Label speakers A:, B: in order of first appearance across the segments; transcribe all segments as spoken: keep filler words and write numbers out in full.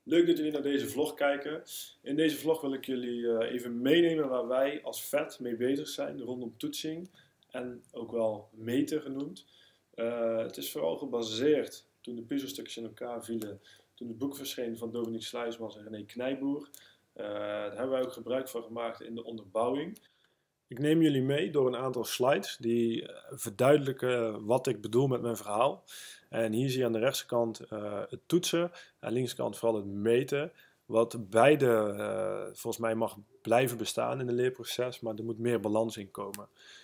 A: Leuk dat jullie naar deze vlog kijken. In deze vlog wil ik jullie eh, even meenemen waar wij als V E T mee bezig zijn rondom toetsing en ook wel meten genoemd. Uh, het is vooral gebaseerd toen de puzzelstukjes in elkaar vielen, toen het boek verscheen van Dominique Sluismans en René Knijboer. Uh, daar hebben wij ook gebruik van gemaakt in de onderbouwing. Ik neem jullie mee door een aantal slides die verduidelijken wat ik bedoel met mijn verhaal. En hier zie je aan de rechterkant uh, het toetsen, aan de linkerkant vooral het meten. Wat beide uh, volgens mij mag blijven bestaan in het leerproces, maar er moet meer balans in komen.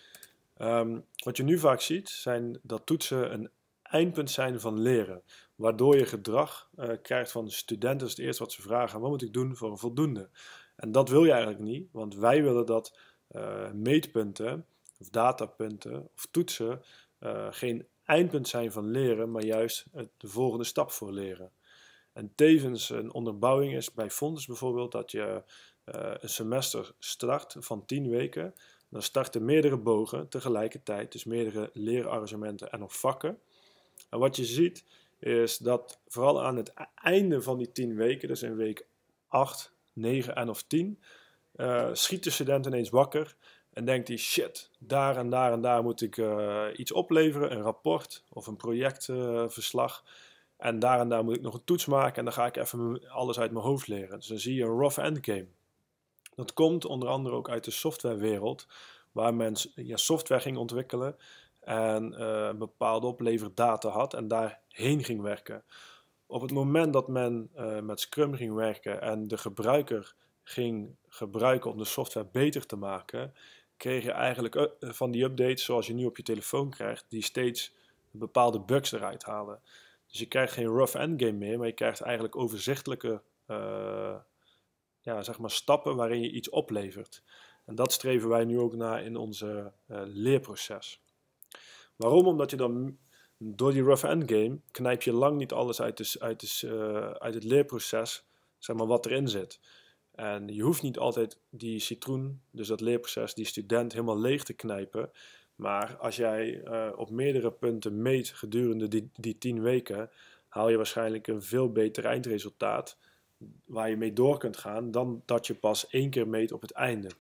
A: Um, wat je nu vaak ziet, zijn dat toetsen een eindpunt zijn van leren. Waardoor je gedrag uh, krijgt van de studenten. Dat is het eerste wat ze vragen: wat moet ik doen voor een voldoende? En dat wil je eigenlijk niet, want wij willen dat uh, meetpunten, of datapunten, of toetsen uh, geen eindpunt zijn van leren, maar juist de volgende stap voor leren. En tevens een onderbouwing is bij Fontis bijvoorbeeld dat je uh, een semester start van tien weken. Dan starten meerdere bogen tegelijkertijd, dus meerdere leerarrangementen en of vakken. En wat je ziet is dat vooral aan het einde van die tien weken, dus in week acht, negen en of tien, uh, schiet de student ineens wakker en denkt hij: shit, daar en daar en daar moet ik uh, iets opleveren, een rapport of een projectverslag. Uh, en daar en daar moet ik nog een toets maken en dan ga ik even alles uit mijn hoofd leren. Dus dan zie je een rough endgame. Dat komt onder andere ook uit de softwarewereld, waar men ja, software ging ontwikkelen en uh, een bepaalde opleverdata had en daarheen ging werken. Op het moment dat men uh, met Scrum ging werken en de gebruiker ging gebruiken om de software beter te maken, kreeg je eigenlijk uh, van die updates zoals je nu op je telefoon krijgt, die steeds bepaalde bugs eruit halen. Dus je krijgt geen rough endgame meer, maar je krijgt eigenlijk overzichtelijke uh, ja, zeg maar stappen waarin je iets oplevert. En dat streven wij nu ook naar in onze uh, leerproces. Waarom? Omdat je dan door die rough endgame knijp je lang niet alles uit, de, uit, de, uh, uit het leerproces, zeg maar, wat erin zit. En je hoeft niet altijd die citroen, dus dat leerproces, die student helemaal leeg te knijpen. Maar als jij uh, op meerdere punten meet gedurende die, die tien weken, haal je waarschijnlijk een veel beter eindresultaat waar je mee door kunt gaan dan dat je pas één keer meet op het einde.